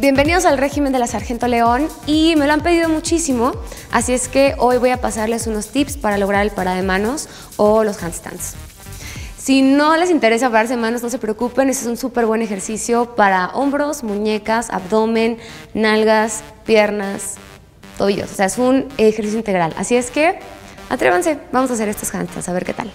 Bienvenidos al régimen de la Sargento León y me lo han pedido muchísimo, así es que hoy voy a pasarles unos tips para lograr el parado de manos o los handstands. Si no les interesa pararse de manos, no se preocupen, este es un súper buen ejercicio para hombros, muñecas, abdomen, nalgas, piernas, tobillos, o sea, es un ejercicio integral. Así es que atrévanse, vamos a hacer estos handstands, a ver qué tal.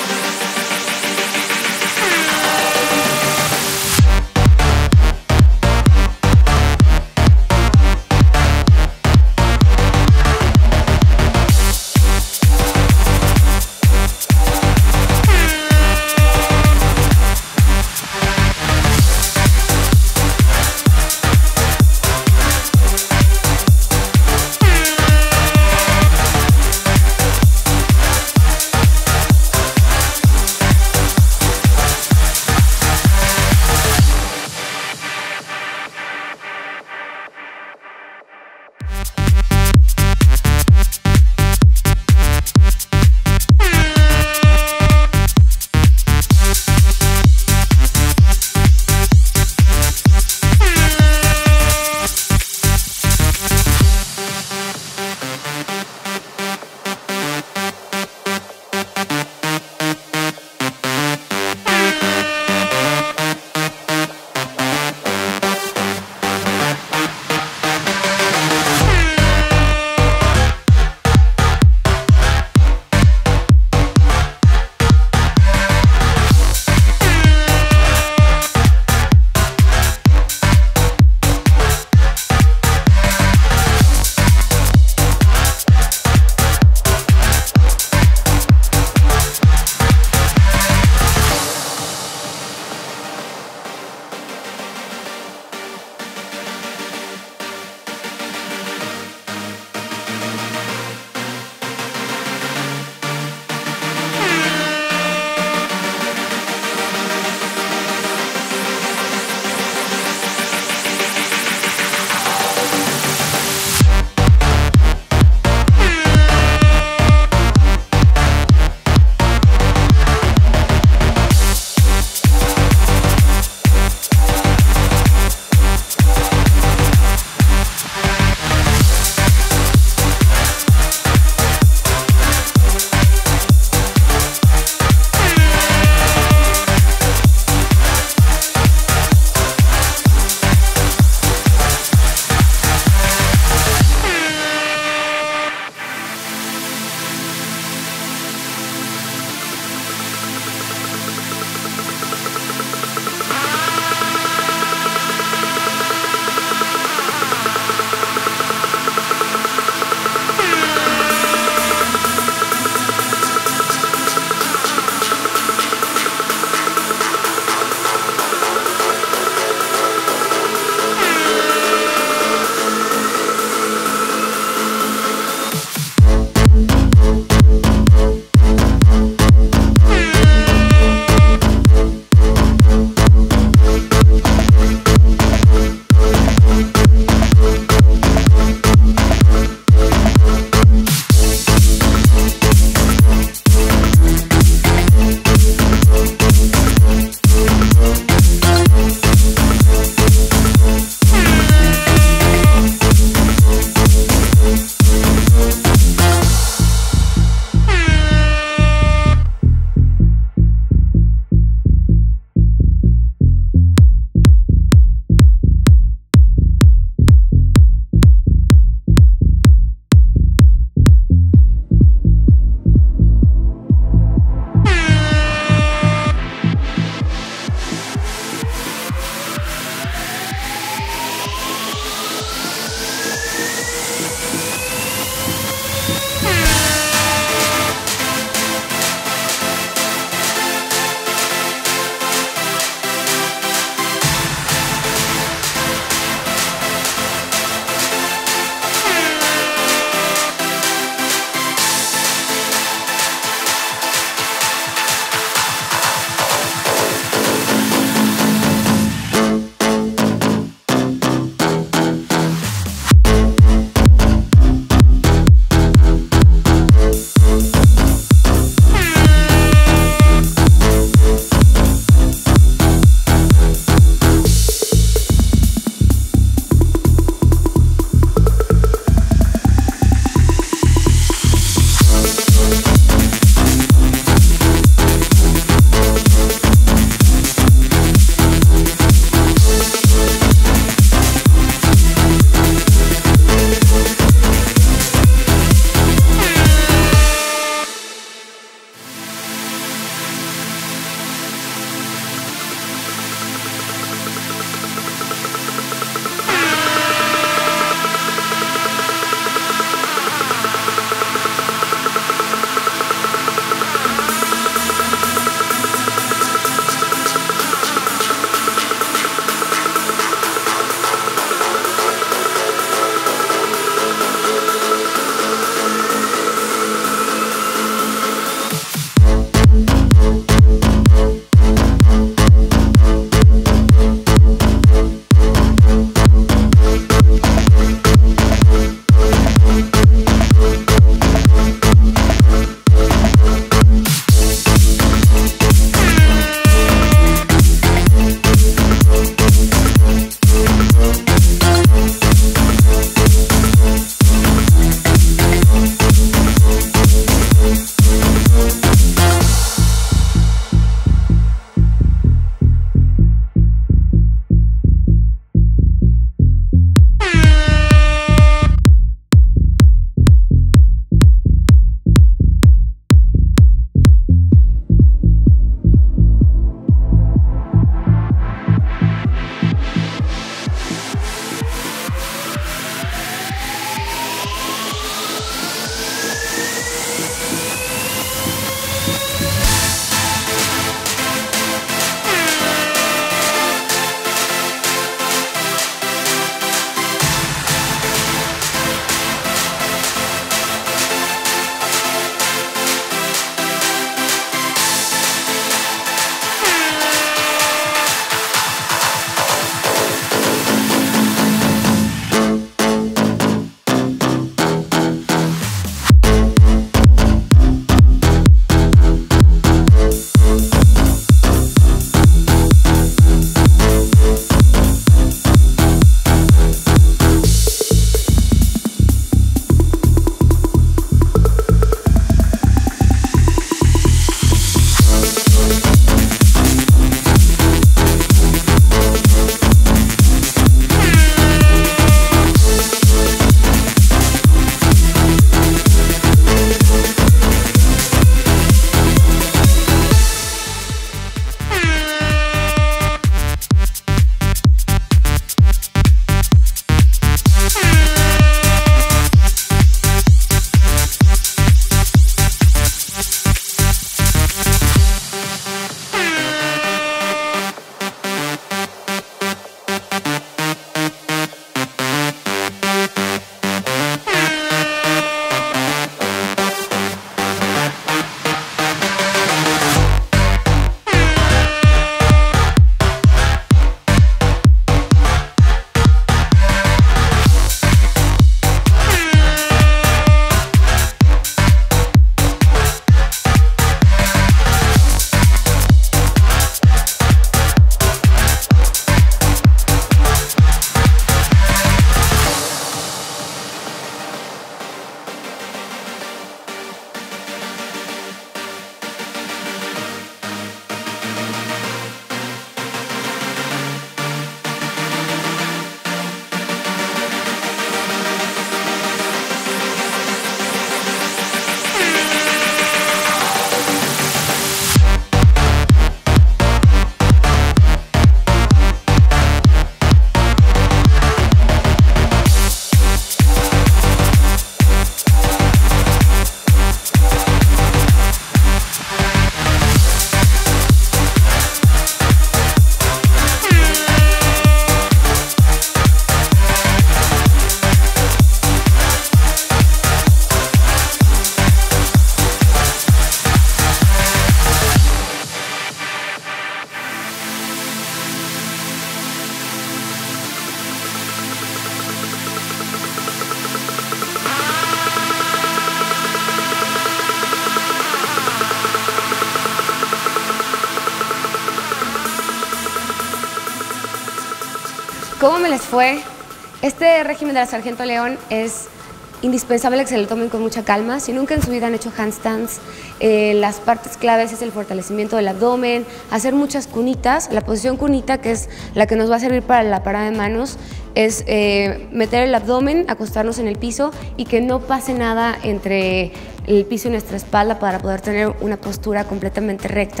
¿Cómo me les fue? Este régimen de la Sargento León es indispensable que se lo tomen con mucha calma. Si nunca en su vida han hecho handstands, las partes claves es el fortalecimiento del abdomen, hacer muchas cunitas. La posición cunita, que es la que nos va a servir para la parada de manos, es meter el abdomen, acostarnos en el piso y que no pase nada entre el piso y nuestra espalda para poder tener una postura completamente recta.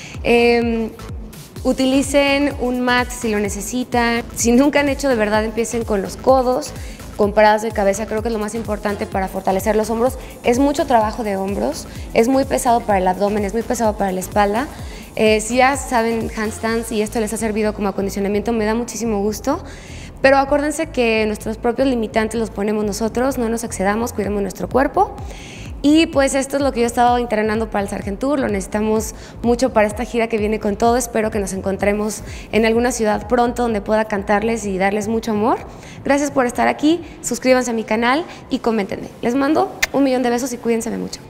Utilicen un mat si lo necesitan. Si nunca han hecho, de verdad empiecen con los codos, con paradas de cabeza. Creo que es lo más importante para fortalecer los hombros. Es mucho trabajo de hombros, es muy pesado para el abdomen, es muy pesado para la espalda. Si ya saben handstands y esto les ha servido como acondicionamiento, me da muchísimo gusto. Pero acuérdense que nuestros propios limitantes los ponemos nosotros, no nos excedamos, cuidemos nuestro cuerpo. Y pues esto es lo que yo he estado entrenando para el Sargentour, lo necesitamos mucho para esta gira que viene con todo. Espero que nos encontremos en alguna ciudad pronto donde pueda cantarles y darles mucho amor. Gracias por estar aquí, suscríbanse a mi canal y coméntenme. Les mando 1.000.000 de besos y cuídense mucho.